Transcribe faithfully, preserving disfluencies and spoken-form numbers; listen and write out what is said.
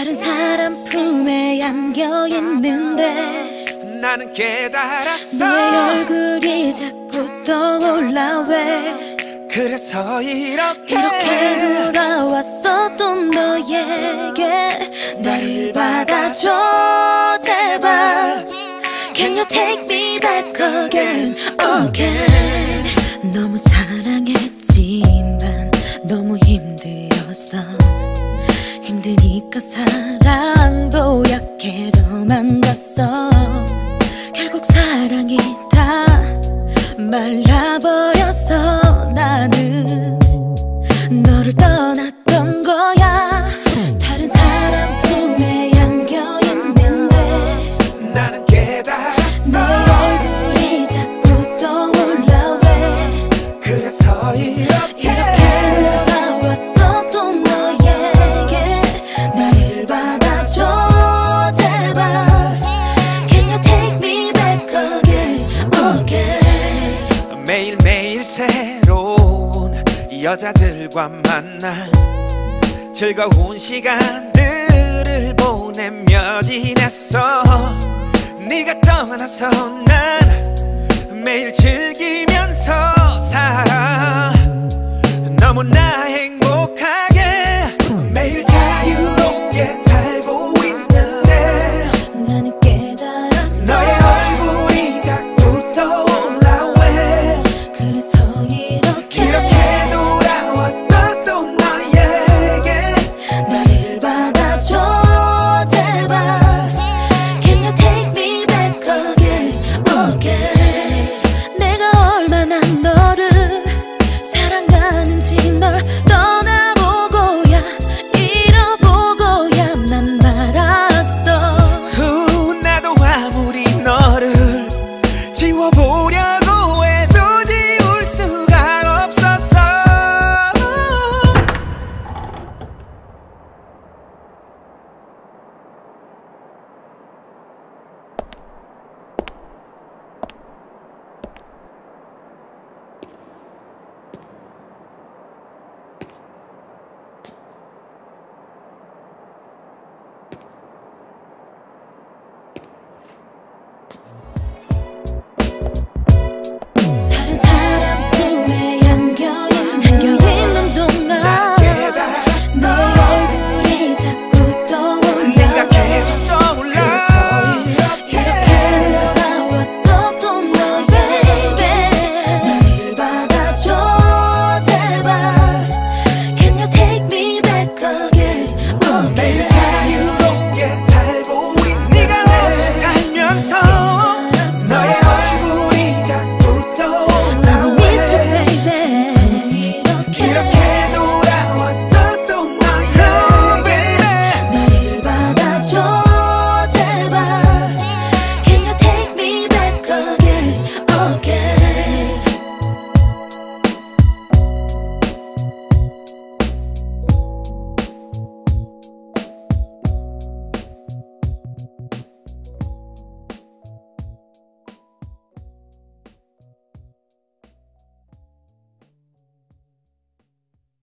다른 사람 품에 안겨 있는데 나는 깨달았어. 너의 얼굴이 자꾸 떠올라 왜 그래서 이렇게 이렇게 돌아왔었던 너에게 나를 받아줘 제발. Can you take me back again, again. 너무 사랑했지만 너무 힘들었어. 힘드니까 사랑도 약해져만 갔어. 결국 사랑이 다 말라버렸어. 나는 너를 떠났던 거야. 다른 사람 품에 안겨 있는데 나는 깨달았어. 너의 얼굴이 자꾸 떠올라 왜 그래서 이렇게 이렇게 돌아왔었던 너에게 나를 받아줘 제발. Can you take me back again, again. 매일매일 새로운 여자들과 만나 즐거운 시간들을 보내며 지냈어. 네가 떠나서 난 매일 즐기면서 살아. 너무나 행복하게 매일 자유롭게 살고 있는데 나는 깨달았어. 너의 얼굴이 자꾸 떠올라 왜 그래서 이렇게 이렇게 돌아왔었던 너에게 나를 받아줘 제발. Can you take me back again, again. 내가 얼마나 너를 사랑하는지 널 떠나보고야 잃어보고야 난 알았어. 후, 나도 아무리 너를 지워보려고 해도 지울 수가 없었어.